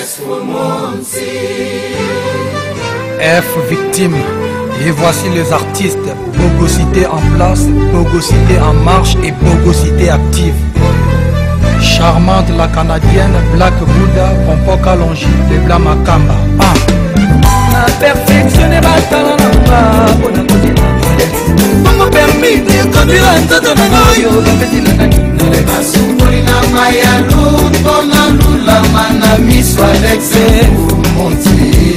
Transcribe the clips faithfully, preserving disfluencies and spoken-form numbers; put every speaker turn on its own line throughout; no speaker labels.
F victime. Et voici les artistes. Bogosité en place, Bogosité en marche et Bogosité active. Charmante la canadienne, Black Buddha, Pompoka Longi, les Blancs Makamba. Ah.
Na perfectionné batala nanga, bona kodina. Comment permis de conduire un toto nangoyo, kapetila nanina.
Basukuri na mayalu, bona lula mana miso Alexe Monti.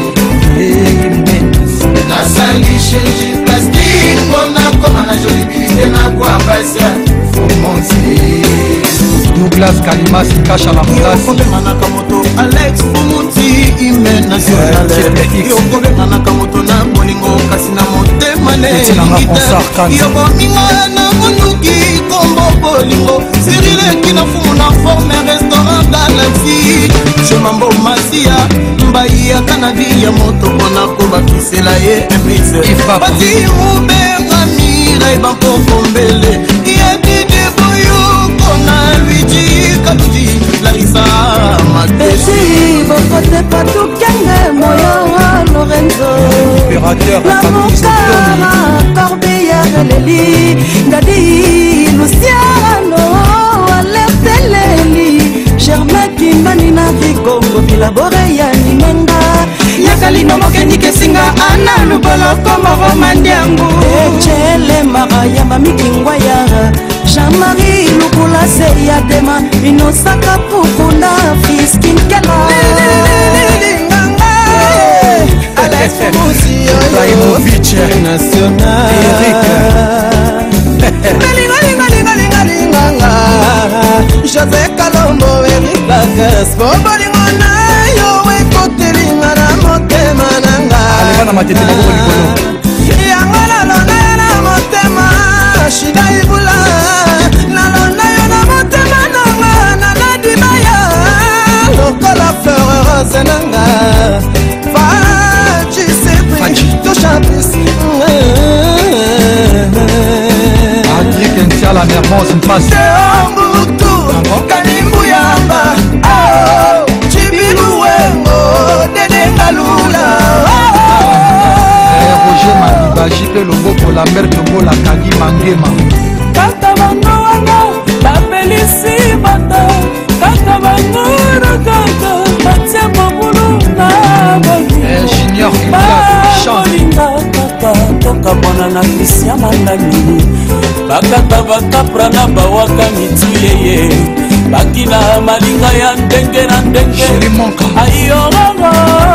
Nasali change plastique, bona koma na jolibilité na kwa basia Monti.
Douglas Kalima se cache à la place.
Manakamoto Alex Monti ime national. Yoko Manakamoto na moningo kasi na motema ne. Yoko mingo na monuki kombo bolingo. Cyril qui na fumu na forme restaurant Galaxy. Je mambo masia mbai ya kanadi ya moto pona ko bakisela ye emise. Pati ubenga mira ibanko kombele. Yedi de boyo kona Luigi Kaluji Larissa Matesi.
Bokote patou kenge moyo Lorenzo.
Opérateur
la Moukara Corbeillère Leli Dadi Luciano Alerte Leli Germain Kimbani na Vikongo Bilabore ya Nimenga Yakali no mokeni kesinga ana lubolo komo romandiangu Echele mara ya mamikingwa ya Jean-Marie Lukula se ya dema Inosaka pukuna fiskin kela
Alex Moussi
Raimovic
National
Eric
Linga linga linga linga linga José Kalombo Eric Lagas Bobo linga na yo Ekote linga na motema nanga
Aleva na matete na boko likolo
Yanga na lona na motema Shida ibula Na lona yo na motema nanga Na nadimaya Lokola fleur rose nanga Faji sepri Toucha plus
Adrie Kentia la mermose Mpasse
Teombutu Kalimbu yamba Chibiluwengo Dedenga lula
Roger Maliba Jipe Loboko la mère Togo la Kagi Mangema
Kata bango wanga Bapelisi bata Kata bango na kata Batia mabulu na bagi
Junior
Bakolinga kaka Toka bona na Christian Mandani Bakata bakapra na bawaka mitu yeye Bakina malinga ya ndenge na ndenge Ayorongo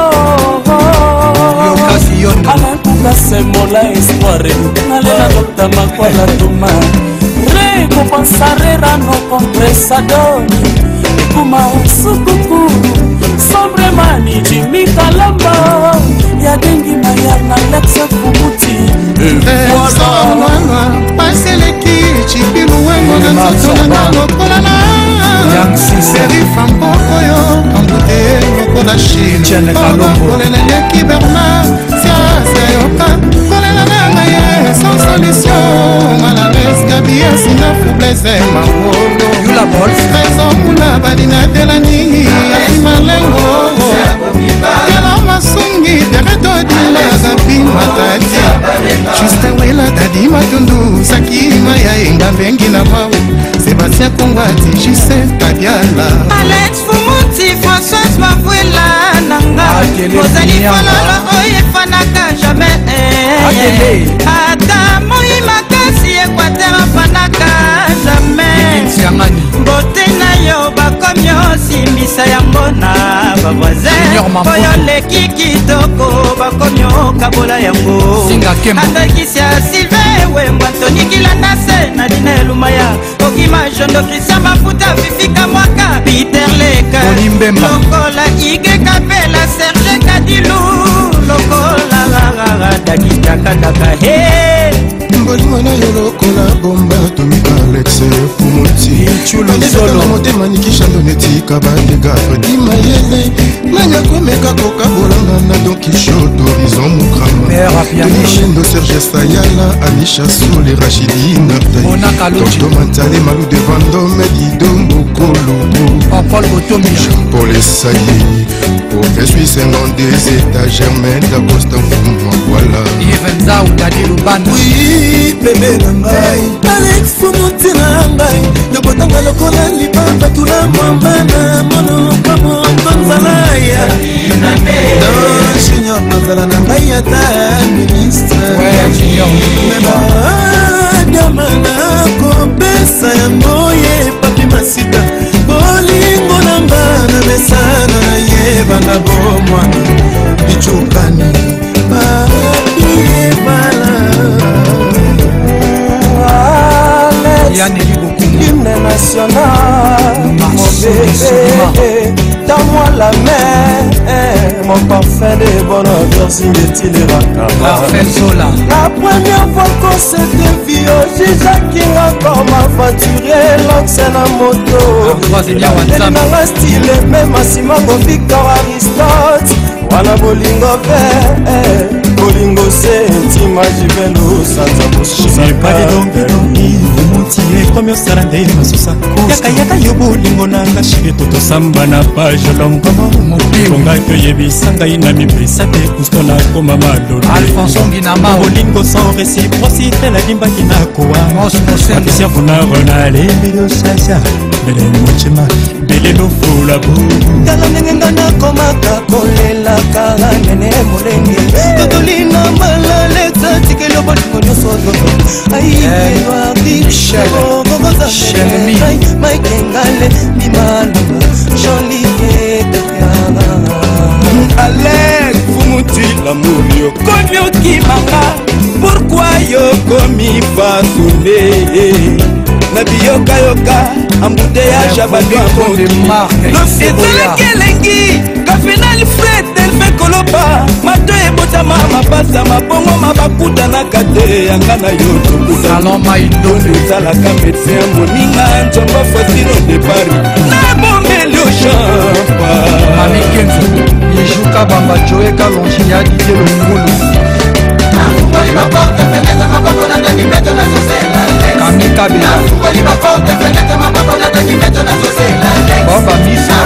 Yokasi yondo
Alakuka semola espoire Nalela dokta makwala tuma Recompensare no compresadoni Kuma sukuku Sombre mani Jimmy Kalamba Ya dengi mayar na Lexa Fumuti
Voilà Paseleki Chipilu wengo na nzoto na lokola na Serifa mpoko yo Kambute lokola Chine Koleleleki Bernard Siasa yoka Kolela nanga ye Sans solution Malales Gabia Sina faiblesse Mangolo
Yula Bols
Raison Mula Badina Delani Malengo Kela Masungi Dereto Dila Zabi Matati Juste Wela Dadi Matundu Saki Maya Inga Bengi na Mau Sébastien Kongwati Jise Tabiala
Alex Fumuti Françoise Mavuela Nanga Ozali Falala Oye Fanaka Jamais Ata Moi Makasi Equateur Fanaka Jamais Bote na yo Bakomyo Simbisa yango na Bavoisin Oyo leki kitoko Bakomyo Kabola yango Atakisia Sylvain Wembo Anthony Kilanda Se Nadine Lumaya Okima Jondo Christian Mafuta Fifika Mwaka Peter Leka Lokola Ige Kapela Serge Kadilu Lokola Rara Dakita Kadaka Hey
Mbolingo na yo lokola bomba Tomika Alex Fumuti Ndezaka motema nikisha ndonetika bandega Fredi Mayele Nanya komeka koka bolanga na Don Quichotte Horizon Mukrama
Air à pianiche
Shindo Serge Sayala, Anisha Soul et Rachidine Toto Mantale, Malou de Vendôme, Dido Mokolo
Paul Botomi
Jean-Paul Essaye Au Suisse, un nom des États Germains d'Acosta Fumwa, voilà
Yves Nzao, Dadi Luban
Oui, bébé Nangai Alex Fumuti Nangai Yobotanga lokola libamba tula mwambana Mono kamo konzalaya Non, Junior Nazala Nangai Yata ministre
Ouais, Junior
Meba Diamana Kopesa ya moye Papi Masita Bolingo nangana Mesana na yebanga bomwana Bichukani Papi Ebala
Yann Elibo
Hymne national, mon bébé, dans-moi la main, mon parfum de bonheur, signé-il et
Raphaël Zola.
La première fois qu'on s'était vu, j'ai Jacques encore m'aventuré, l'oxy la moto. Elle n'a style, même à Simon Victor Aristote, wana bolingo ve, bolingo se, t'imagibelo, santa
Pas de dongi omontie komi osala nde masusa yakayaka yo bolingo nanga shiri totosamba na page longomo bongaki oyebisa ngai na mipesa te kusto nakoma malolo bolingo sans réciprocité nalimbaki nakowa patricia vonaro nalembi yosasa mbele motima mbele lofula bu
tala ndenge nga nakomaka kolelaka nene molenge totolina malaleta tikeli bolingo nyonso toto ayielwaki Shelmi Maikengale Mimalo Joliette
Alex Fumuti l'amour yo Konyo kimanga Pourquoi yo komi fasoulé Nabi yoka yoka Embouteillage à Badou Amondi Lofetele kelengi Kafinal Fred Delfe Koloba Mato ebota mama Basa mabongo mabakuta na kate Yangana yo tokuta
Salon Maïdo
Zalaka médecin moninga Njongo Fosino de Paris Na bombeli au champa
Mami Kenzo Ijuka Bamba Joe Kalonji ya Didier Longolo Kami Kabila Baba Misa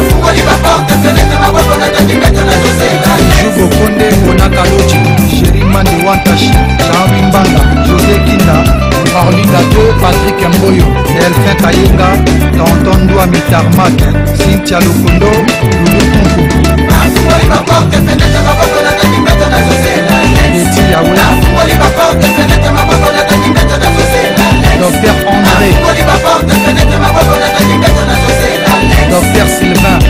Jugo Konde Mona Kalochi Chéri Mande Wantashi Jean Wimbanga José Kinda Orlinda deux Patrick Mboyo Delphin Kayenga Tonton Doua Mitarmak Cynthia Lokondo Loulou Tunku Eti Yahweh Docteur André Docteur Sylvain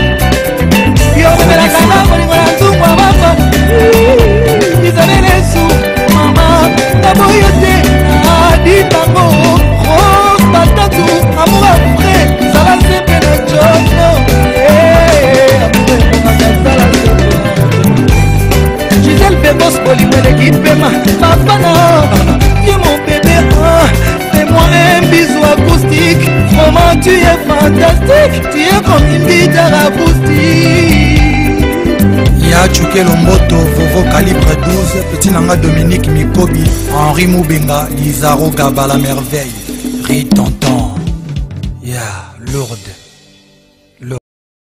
Gisèle Bébos Polimele qui paiement Papa non, tu mon bébé, fais-moi un bisou acoustique. Maman tu es fantastique, tu es comme une guitare acoustique.
Ya Chuke Lomboto, Vovo Calibre douze, Petit Nanga Dominique Mikobi, Henri Moubenga, Lizaro Gaba la merveille, Ri Tonton, Ya, Lourdes.